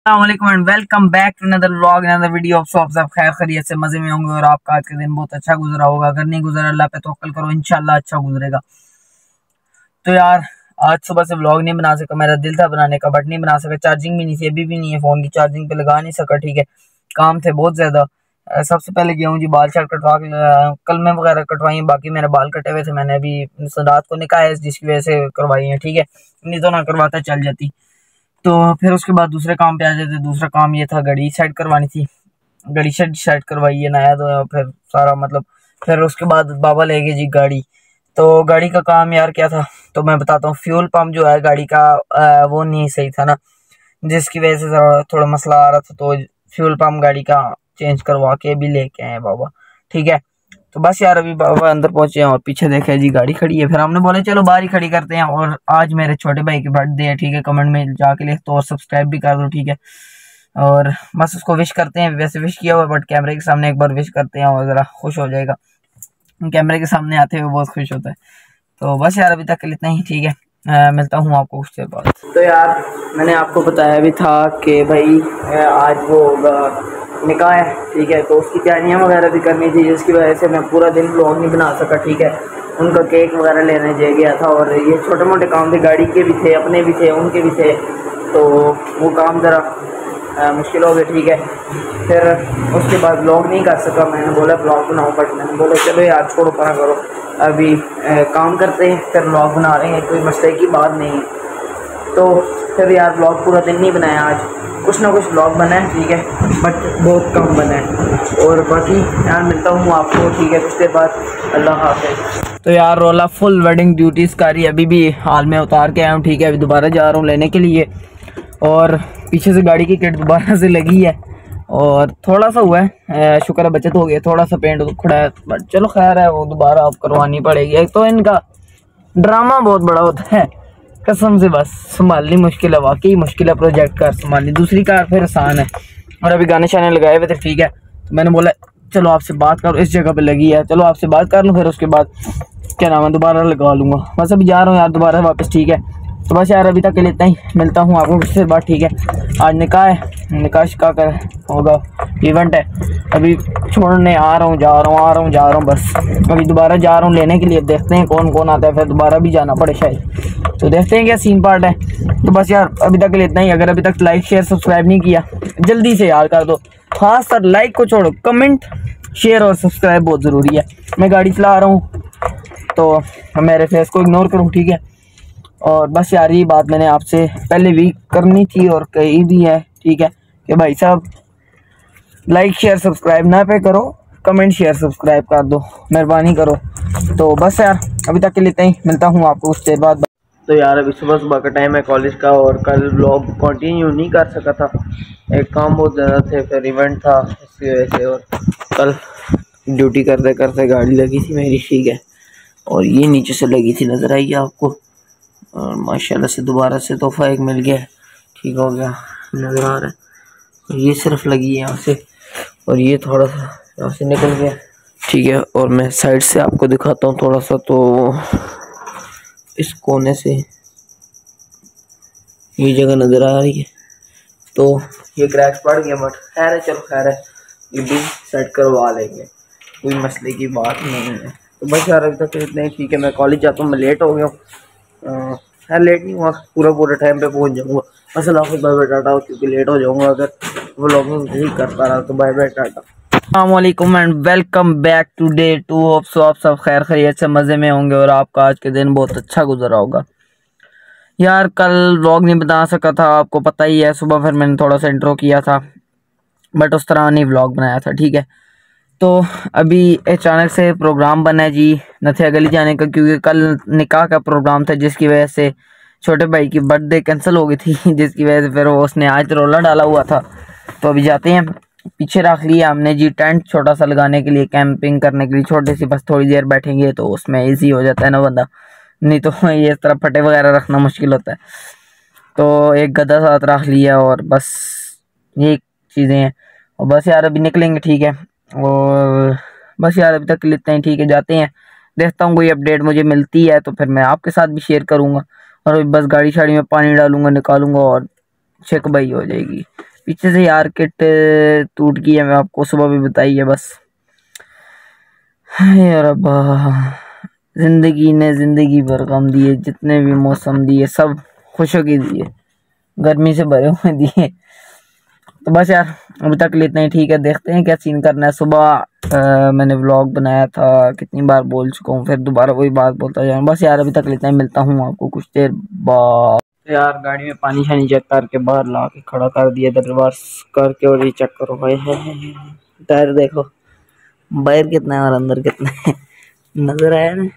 अस्सलामुअलैकुम and welcome back to another vlog another video of सब खैर खैरियत से मजे में होंगे और आपका आज का दिन बहुत अच्छा गुजरा होगा। अगर नहीं गुजरा अल्लाह पे तवक्कल करो, इंशाल्लाह अच्छा गुजरेगा। तो यार आज सुबह से व्लॉग नहीं बना सका, मेरा दिल था बनाने का बट नहीं बना सका। चार्जिंग भी नहीं थी, अभी भी नहीं है, फोन की चार्जिंग पे लगा नहीं सका। ठीक है, काम थे बहुत ज्यादा। सबसे पहले गया हूँ जी बाल शाल कटवा के, कल मैं वगैरह कटवाई हैं, बाकी मेरे बाल कटे हुए थे। मैंने अभी रात को निकाह है जिसकी वजह से करवाई है। ठीक है, नहीं तो ना करवाता चल जाती। तो फिर उसके बाद दूसरे काम पे आ जाते। दूसरा काम ये था, घड़ी सेट करवानी थी, घड़ी सेट करवाई है नया। तो फिर सारा मतलब फिर उसके बाद बाबा ले गए जी गाड़ी। तो गाड़ी का काम यार क्या था तो मैं बताता हूँ। फ्यूल पंप जो है गाड़ी का वो नहीं सही था ना, जिसकी वजह से थोड़ा मसला आ रहा था। तो फ्यूल पंप गाड़ी का चेंज करवा के भी लेके आए बाबा। ठीक है, तो बस यार अभी बाबा अंदर पहुंचे हैं और पीछे देखे जी गाड़ी खड़ी है। फिर हमने बोले चलो बाहर ही खड़ी करते हैं। और आज मेरे छोटे भाई की बर्थडे है। ठीक है, कमेंट में जाके लिख दो और सब्सक्राइब भी कर दो। ठीक है, और बस उसको विश करते हैं। वैसे विश किया हुआ बट कैमरे के सामने एक बार विश करते हैं और ज़रा खुश हो जाएगा। कैमरे के सामने आते हुए बहुत खुश होता है। तो बस यार अभी तक के लिए इतना ही। ठीक है, मिलता हूँ आपको कुछ देर बाद। तो यार मैंने आपको बताया भी था कि भाई आज वो होगा निकाह है। ठीक है, तो उसकी तैयारियाँ वगैरह भी करनी थी, जिसकी वजह से मैं पूरा दिन व्लॉग नहीं बना सका। ठीक है, उनका केक वगैरह लेने गया था और ये छोटे मोटे काम थे, गाड़ी के भी थे, अपने भी थे, उनके भी थे। तो वो काम ज़रा मुश्किल हो गया। ठीक है, फिर उसके बाद व्लॉग नहीं कर सका। मैंने बोला व्लॉग बनाओ बट मैंने बोला चलो यार छोड़ो परा करो, अभी काम करते हैं फिर व्लॉग बना रहे हैं, कोई मसले की बात नहीं है। तो फिर यार व्लॉग पूरा दिन नहीं बनाया, आज कुछ ना कुछ व्लॉग बना है। ठीक है, बट बहुत कम बना है। और बाकी यार मिलता हूँ आपको। ठीक है, कुछ देर बाद, अल्लाह हाफ़िज़। तो यार रोला फुल वेडिंग ड्यूटीज़ का रही, अभी भी हाल में उतार के आया हूँ। ठीक है, अभी दोबारा जा रहा हूँ लेने के लिए और पीछे से गाड़ी की किट दोबारा से लगी है और थोड़ा सा हुआ है, शुक्र है बचत हो गया। थोड़ा सा पेंट उखड़ा है बट चलो खैर है, वो दोबारा अब करवानी पड़ेगी। एक तो इनका ड्रामा बहुत बड़ा होता है कसम से, बस संभालनी मुश्किल है, वाकई मुश्किल है प्रोजेक्ट कार संभालनी। दूसरी कार फिर आसान है। और अभी गाने शाने लगाए हुए थे। ठीक है, तो मैंने बोला चलो आपसे बात करो, इस जगह पे लगी है, चलो आपसे बात कर लूँ, फिर उसके बाद क्या नाम है दोबारा लगा लूँगा। बस अभी जा रहा हूँ यार दोबारा वापस। ठीक है, तो बस यार अभी तक के लिए इतना ही, मिलता हूँ आपको कुछ देर बाद। ठीक है, आज निकाह है, निकाह शिकाह कर होगा, इवेंट है। अभी छोड़ने आ रहा हूँ, जा रहा हूँ, आ रहा हूँ, जा रहा हूँ, बस अभी दोबारा जा रहा हूँ लेने के लिए। देखते हैं कौन कौन आता है, फिर दोबारा भी जाना पड़े शायद, तो देखते हैं क्या सीन पार्ट है। तो बस यार अभी तक के लिए इतना ही। अगर अभी तक लाइक शेयर सब्सक्राइब नहीं किया जल्दी से यार कर दो, खास कर लाइक को छोड़ो, कमेंट शेयर और सब्सक्राइब बहुत ज़रूरी है। मैं गाड़ी चला रहा हूँ तो मेरे फेस को इग्नोर करूँ। ठीक है, और बस यार ये बात मैंने आपसे पहले भी करनी थी और कही भी है। ठीक है, कि भाई साहब लाइक शेयर सब्सक्राइब ना पे करो, कमेंट शेयर सब्सक्राइब कर दो, मेहरबानी करो। तो बस यार अभी तक के लिए इतना ही, मिलता हूँ आपको कुछ देर बाद। तो यार अभी सुबह सुबह का टाइम है कॉलेज का और कल व्लॉग कंटिन्यू नहीं कर सका था, एक काम बहुत ज़्यादा थे, फिर इवेंट था इसकी वजह से। और कल ड्यूटी करते करते गाड़ी लगी थी मेरी। ठीक है, और ये नीचे से लगी थी, नज़र आई आपको, और माशाल्लाह से दोबारा से तोहफा एक मिल गया, ठीक हो गया, नज़र आ रहा है। ये सिर्फ लगी है यहाँ से और ये थोड़ा सा यहाँ से निकल गया। ठीक है, और मैं साइड से आपको दिखाता हूँ थोड़ा सा, तो इस कोने से ये जगह नज़र आ रही है। तो ये क्रैक्स पड़ गया बट खैर है, चलो खैर है, ये भी सेट करवा लेंगे, कोई मसले की बात नहीं है। तो बस यार अभी तक इतना ही। ठीक है, मैं कॉलेज जाता हूँ, मैं लेट हो गया हूँ। खैर लेट नहीं हुआ, पूरा टाइम पे पहुँच जाऊँगा। बस अल्लाह हाफ़िज़, बाय बाय टाटा, क्योंकि लेट हो जाऊँगा अगर व्लॉगिंग नहीं कर पा रहा। तो बाय बाय टाटा, अस्सलामुअलैकुम and welcome back to day 2 of सो। आप सब खैर खैरियत से मज़े में होंगे और आपका आज के दिन बहुत अच्छा गुजरा होगा। यार कल व्लॉग नहीं बना सका था, आपको पता ही है। सुबह फिर मैंने थोड़ा सा इंट्रो किया था बट उस तरह नहीं व्लॉग बनाया था। ठीक है, तो अभी अचानक से प्रोग्राम बना है जी नथिया गली जाने का, क्योंकि कल निकाह का प्रोग्राम था जिसकी वजह से छोटे भाई की बर्थडे कैंसिल हो गई थी जिसकी वजह से फिर उसने आज रोला डाला हुआ था। तो अभी जाते हैं, पीछे रख लिया हमने जी टेंट छोटा सा लगाने के लिए, कैंपिंग करने के लिए छोटी सी, बस थोड़ी देर बैठेंगे तो उसमें ईजी हो जाता है ना बंदा, नहीं तो ये इस तरह फटे वगैरह रखना मुश्किल होता है। तो एक गद्दा साथ रख लिया और बस ये चीज़ें हैं। और बस यार अभी निकलेंगे। ठीक है, और बस यार अभी तक के लिए इतना ही। ठीक है, जाते हैं, देखता हूँ कोई अपडेट मुझे मिलती है तो फिर मैं आपके साथ भी शेयर करूँगा। और अभी बस गाड़ी शाड़ी में पानी डालूँगा, निकालूँगा और चेक भाई हो जाएगी। पीछे से यार किट टूट गई है, मैं आपको सुबह भी बताई है। बस यार अब्बा, जिंदगी ने जिंदगी भर गम दिए, जितने भी मौसम दिए सब खुशों की दिए, गर्मी से भरे हुए दिए। तो बस यार अभी तक इतना ही ठीक है, देखते हैं क्या सीन करना है। सुबह मैंने व्लॉग बनाया था, कितनी बार बोल चुका हूँ, फिर दोबारा वही बात बोलता जाऊँ। बस यार अभी तक इतना ही, मिलता हूँ आपको कुछ देर बाद। तो यार गाड़ी में पानी शानी चेक करके बाहर ला के खड़ा कर दिया था, रिवर्स करके, और ये चेक करो भाई, है टायर देखो बाहर कितना है और अंदर कितना है, नजर आया ना।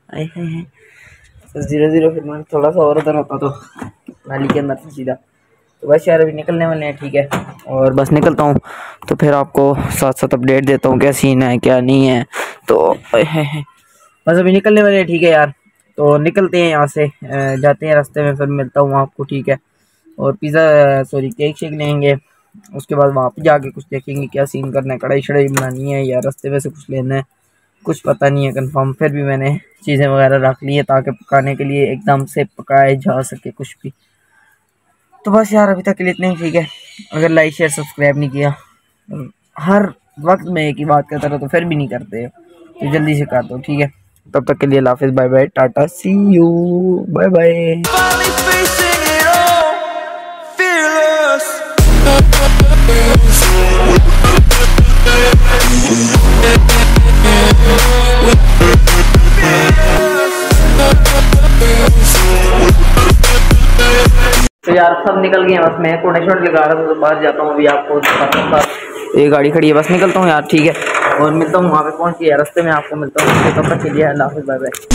तो 0-0 फिर मैंने थोड़ा सा और उधर होता तो नाली के अंदर से सीधा। तो बस यार अभी निकलने वाले हैं, ठीक है, और बस निकलता हूँ तो फिर आपको साथ साथ अपडेट देता हूँ क्या सीन है क्या नहीं है। तो बस अभी निकलने वाले हैं, ठीक है यार। तो निकलते हैं यहाँ से, जाते हैं रास्ते में, फिर मिलता हूँ आपको, ठीक है। और पिज़्ज़ा सॉरी केक शेक लेंगे, उसके बाद वहाँ पे जाके कुछ देखेंगे क्या सीन करना है, कढ़ाई शढ़ाई बनानी है या रास्ते में से कुछ लेना है, कुछ पता नहीं है कंफर्म। फिर भी मैंने चीज़ें वगैरह रख ली है ताकि पकाने के लिए एकदम से पकाए जा सके कुछ भी। तो बस यार अभी तक के लिए इतना ही, ठीक है। अगर लाइक शेयर सब्सक्राइब नहीं किया, हर वक्त में एक ही बात करता रहा तो फिर भी नहीं करते, तो जल्दी से कर दो, ठीक है। तब तक के लिए अल्लाह हाफिज़, bye bye, tata, see you, bye bye. तो यार सब निकल गए हैं, बस मैं कोने शॉट लगा रहा था तो बाहर जाता हूँ, अभी आपको दिखाता हूँ। ये गाड़ी खड़ी है, बस निकलता हूँ यार, ठीक है, और मिलता हूँ वहाँ पे पहुँच गया, रास्ते में आपको मिलता हूँ। तब तक के लिए अल्लाह हाफिज़, bye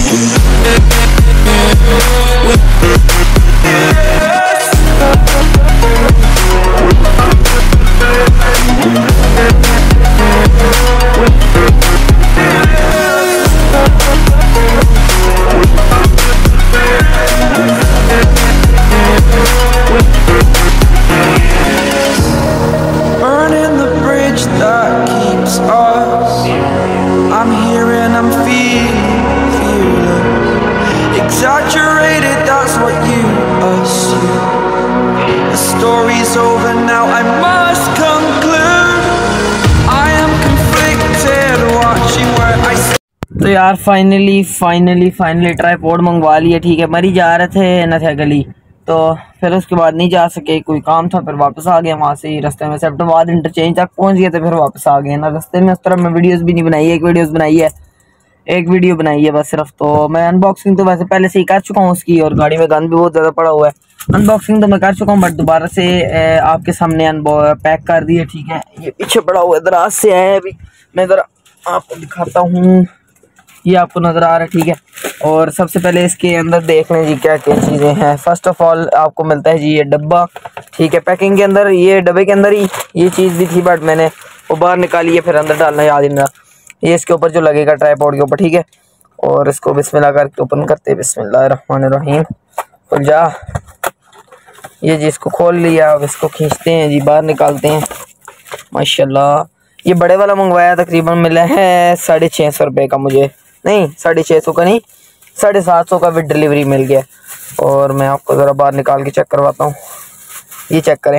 Burning the bridge that keeps us. I'm here and I'm feeling fearless. Exaggerated, that's what you assume. The story's over now, I must conclude. I am conflicted, watching where I stand. तो यार finally tripod मंगवा लिया, ठीक है। मरी जा रहे थे न थे गली, तो फिर उसके बाद नहीं जा सके, कोई काम था, फिर वापस आ गए वहाँ से ही। रास्ते में सेप्टेम्बर इंटरचेंज तक पहुँच गए थे, फिर वापस आ गए ना। रास्ते में उस तरह मैं वीडियोस भी नहीं बनाई है, एक वीडियो बनाई है बस सिर्फ। तो मैं अनबॉक्सिंग तो वैसे पहले से ही कर चुका हूँ उसकी, और गाड़ी में गन भी बहुत ज़्यादा पड़ा हुआ है। अनबॉक्सिंग तो मैं कर चुका हूँ, बट दोबारा से आपके सामने पैक कर दिया, ठीक है। ये पीछे पड़ा हुआ है, दराज से आया है, अभी मैं ज़रा आपको दिखाता हूँ, ये आपको नज़र आ रहा है, ठीक है। और सबसे पहले इसके अंदर देख लें जी क्या क्या चीज़ें हैं। फर्स्ट ऑफ ऑल आपको मिलता है जी ये डब्बा, ठीक है। पैकिंग के अंदर, ये डब्बे के अंदर ही ये चीज़ भी थी, बट मैंने वो बाहर निकाली है, फिर अंदर डालना याद ही नहीं। ये इसके ऊपर जो लगेगा ट्राइपॉड के ऊपर, ठीक है। और इसको बिस्मिल्लाह करके ओपन करते हैं, बिस्मिल्लाहिर्रहमानिर्रहीम। खुल जा, ये जी इसको खोल लिया, अब इसको खींचते हैं जी, बाहर निकालते हैं। माशाल्लाह, ये बड़े वाला मंगवाया, तकरीबन मिला है 650 रुपये का मुझे, नहीं 650 का नहीं, 750 का विद डिलीवरी मिल गया। और मैं आपको ज़रा बाहर निकाल के चेक करवाता हूँ, ये चेक करें,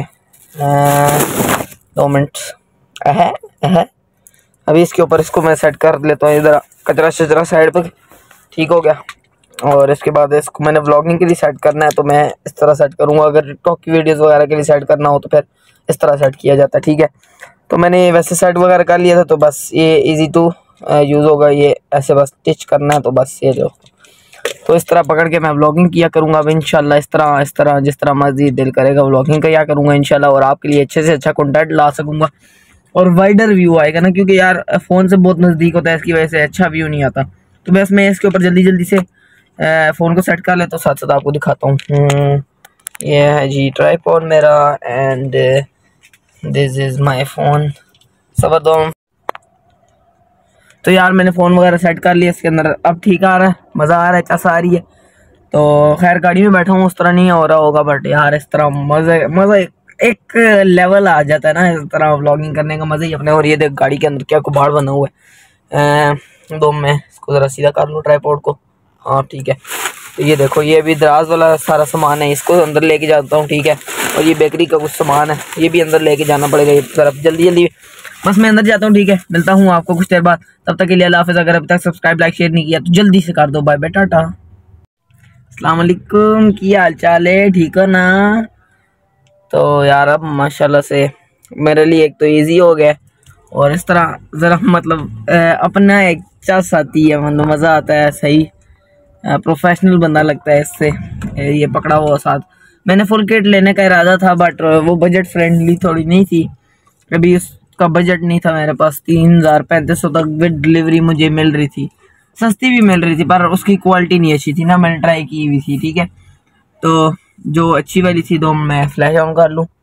2 मिनट है। अभी इसके ऊपर इसको मैं सेट कर लेता हूँ, इधर कचरा शचरा साइड पर, ठीक हो गया। और इसके बाद इसको मैंने व्लॉगिंग के लिए सेट करना है, तो मैं इस तरह सेट करूँगा। अगर टिकटॉक की वीडियोज़ वगैरह के लिए सेट करना हो तो फिर इस तरह सेट किया जाता है, ठीक है। तो मैंने वैसे सेट वगैरह कर लिया था, तो बस ये इजी टू यूज़ होगा, ये ऐसे बस स्टिच करना है, तो बस ये जो, तो इस तरह पकड़ के मैं व्लॉगिंग किया करूँगा अब इंशाल्लाह। इस तरह जिस तरह मर्जी दिल करेगा व्लॉगिंग का क्या करूँगा इंशाल्लाह, और आपके लिए अच्छे से अच्छा कंटेंट ला सकूँगा, और वाइडर व्यू आएगा ना, क्योंकि यार फ़ोन से बहुत नज़दीक होता है, इसकी वजह से अच्छा व्यू नहीं आता। तो बस मैं इसके ऊपर जल्दी से फ़ोन को सेट कर लेता हूँ, साथ साथ आपको दिखाता हूँ। ये है जी ट्राइपॉड मेरा, and this is my phone. सबर दो। तो यार मैंने फ़ोन वगैरह सेट कर लिया इसके अंदर, अब ठीक आ रहा है, मज़ा आ रहा है, चस आ रही है। तो खैर गाड़ी में बैठा हूँ, उस तरह नहीं हो रहा होगा, बट यार इस तरह मज़ा एक लेवल आ जाता है ना, इस तरह व्लॉगिंग करने का मज़ा ही अपने। और ये देख गाड़ी के अंदर क्या कुबाड़ बना हुआ है। 2 में इसको ज़रा सीधा कर लूँ ट्राइपॉड को, हाँ ठीक है। तो ये देखो, ये भी दराज वाला सारा सामान है, इसको अंदर लेके जाता हूँ, ठीक है। और ये बेकरी का कुछ सामान है, ये भी अंदर लेके जाना पड़ेगा ये तरफ, जल्दी जल्दी बस मैं अंदर जाता हूँ, ठीक है। मिलता हूँ आपको कुछ देर बाद, तब तक के लिए अल्लाह हाफ़िज़। अगर अभी तक सब्सक्राइब लाइक शेयर नहीं किया तो जल्दी से कर दो। बाय बाय, टाटा, अस्सलाम वालेकुम, की हाल चाल है, ठीक हो ना? तो यार अब माशाल्लाह से मेरे लिए एक तो ईजी हो गया, और इस तरह ज़रा मतलब अपना एक चस आती है, मतलब मज़ा आता है, सही प्रोफेशनल बंदा लगता है इससे। ये पकड़ा हुआ साथ, मैंने फुल किट लेने का इरादा था, बट वो बजट फ्रेंडली थोड़ी नहीं थी, अभी उसका बजट नहीं था मेरे पास। 3500 तक विद डिलीवरी मुझे मिल रही थी, सस्ती भी मिल रही थी, पर उसकी क्वालिटी नहीं अच्छी थी ना, मैंने ट्राई की हुई थी, ठीक है। तो जो अच्छी वाली थी, तो मैं फ्लैश ऑन कर लूँ,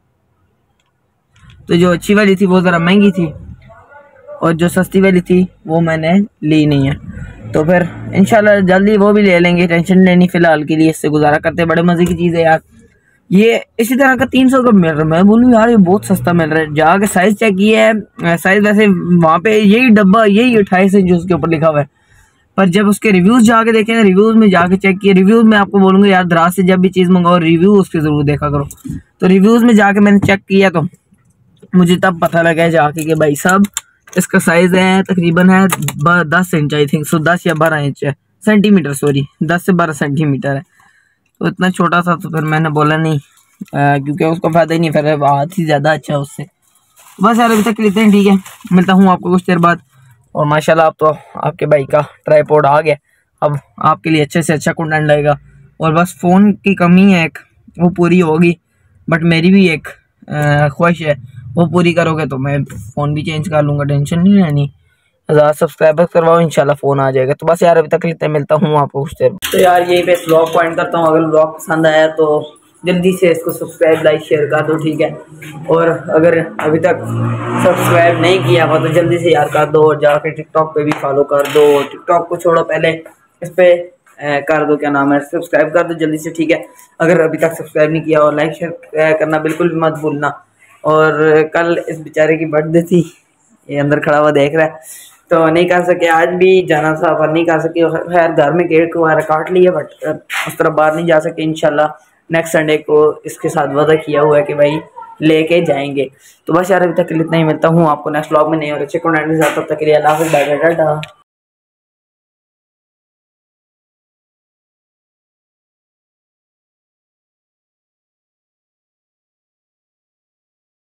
तो जो अच्छी वाली थी वो ज़रा महंगी थी, और जो सस्ती वाली थी वो मैंने ली नहीं है। तो फिर इंशाल्लाह जल्दी वो भी ले लेंगे, टेंशन लेनी फ़िलहाल के लिए, इससे गुजारा करते। बड़े मज़े की चीज़ है यार ये। इसी तरह का 300 का मिल रहा है, मैं बोलूँ यार ये बहुत सस्ता मिल रहा है। जाके साइज़ चेक किया है, साइज़ वैसे वहाँ पे यही डब्बा, यही 28 इंच उसके ऊपर लिखा हुआ है, पर जब उसके रिव्यूज़ जाके देखे, रिव्यूज़ में जाके चेक किए, रिव्यूज़ में आपको बोलूँगा यार, दराज से जब भी चीज़ मंगाओ रिव्यू उसके ज़रूर देखा करो। तो रिव्यूज़ में जाके मैंने चेक किया, तो मुझे तब पता लगा जाके कि भाई साहब इसका साइज़ है तकरीबन है 10 इंच, आई थिंक सो 10 या 12 इंच है, सेंटीमीटर, सॉरी 10 से 12 सेंटीमीटर है। तो इतना छोटा सा, तो फिर मैंने बोला नहीं, क्योंकि उसका फ़ायदा ही नहीं, फिर बहुत ही ज़्यादा अच्छा उससे। बस यार अभी तक लेते हैं, ठीक है। मिलता हूँ आपको कुछ देर बाद। और माशाल्लाह आप तो आपके भाई का ट्राइपॉड आ गया, अब आपके लिए अच्छे से अच्छा कंटेंट लगेगा। और बस फ़ोन की कमी है एक, वो पूरी होगी, बट मेरी भी एक ख्वाहिश है, वो पूरी करोगे तो मैं फ़ोन भी चेंज कर लूँगा, टेंशन नहीं रहनी। 1000 सब्सक्राइबर करवाओ, इंशाल्लाह फ़ोन आ जाएगा। तो बस यार अभी तक लेते हैं, मिलता हूँ आपको कुछ देर। तो यार यही पे व्लॉग पॉइंट करता हूँ, अगर व्लॉग पसंद आया तो जल्दी से इसको सब्सक्राइब लाइक शेयर कर दो, ठीक है। और अगर अभी तक सब्सक्राइब नहीं किया हुआ तो जल्दी से यार कर दो, और जाके टिकटॉक पे भी फॉलो कर दो। टिकटॉक को छोड़ो, पहले इस पर कर दो, क्या नाम है, सब्सक्राइब कर दो जल्दी से, ठीक है। अगर अभी तक सब्सक्राइब नहीं किया, और लाइक शेयर करना बिल्कुल भी मत भूलना। और कल इस बेचारे की बर्थडे थी, ये अंदर खड़ा हुआ देख रहा है, तो नहीं कर सके, आज भी जाना था पर नहीं कर सके। खैर घर में केक वगैरह काट लिया, बट उस तरह बाहर नहीं जा सके। इंशाल्लाह नेक्स्ट संडे को इसके साथ वादा किया हुआ है कि भाई लेके जाएंगे। तो बस यार अभी तक के लिए इतना ही, मिलता हूँ आपको नेक्स्ट व्लॉग में नए और अच्छे कंटेंट के साथ, तब तक के लिए अल्लाह हाफ़िज़, बाय बाय, टाटा।